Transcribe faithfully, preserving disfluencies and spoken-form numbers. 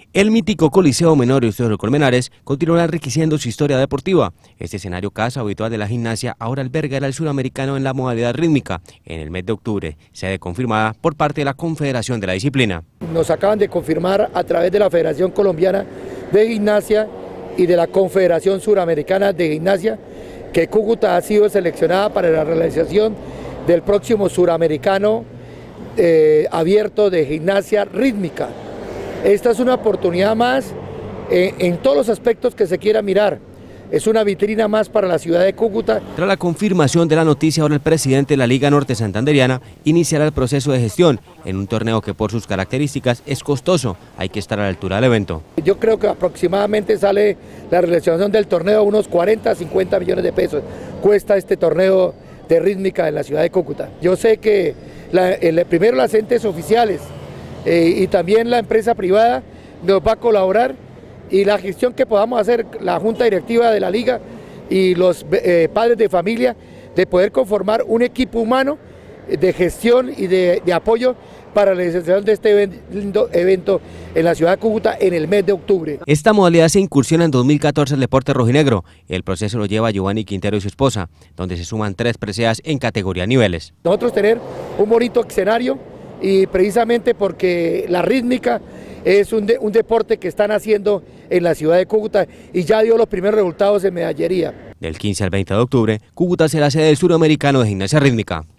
El mítico Coliseo Menorio de los Colmenares continuará enriqueciendo su historia deportiva. Este escenario casa habitual de la gimnasia ahora albergará el suramericano en la modalidad rítmica en el mes de octubre, sede confirmada por parte de la Confederación de la disciplina. Nos acaban de confirmar a través de la Federación Colombiana de Gimnasia y de la Confederación Suramericana de Gimnasia que Cúcuta ha sido seleccionada para la realización del próximo suramericano eh, abierto de gimnasia rítmica. Esta es una oportunidad más eh, en todos los aspectos que se quiera mirar. Es una vitrina más para la ciudad de Cúcuta. Tras la confirmación de la noticia, ahora el presidente de la Liga Norte Santanderiana iniciará el proceso de gestión en un torneo que por sus características es costoso. Hay que estar a la altura del evento. Yo creo que aproximadamente sale la realización del torneo unos cuarenta a cincuenta millones de pesos. Cuesta este torneo de rítmica en la ciudad de Cúcuta. Yo sé que la, el, primero las entes oficiales eh, y también la empresa privada nos va a colaborar, y la gestión que podamos hacer la junta directiva de la liga y los eh, padres de familia, de poder conformar un equipo humano de gestión y de, de apoyo para la realización de este lindo evento en la ciudad de Cúcuta en el mes de octubre. Esta modalidad se incursiona en dos mil catorce al deporte rojinegro. El proceso lo lleva Giovanni Quintero y su esposa, donde se suman tres preseas en categoría niveles. Nosotros tener un bonito escenario, y precisamente porque la rítmica es un, de, un deporte que están haciendo en la ciudad de Cúcuta y ya dio los primeros resultados en medallería. Del quince al veinte de octubre, Cúcuta será sede del Suramericano de Gimnasia Rítmica.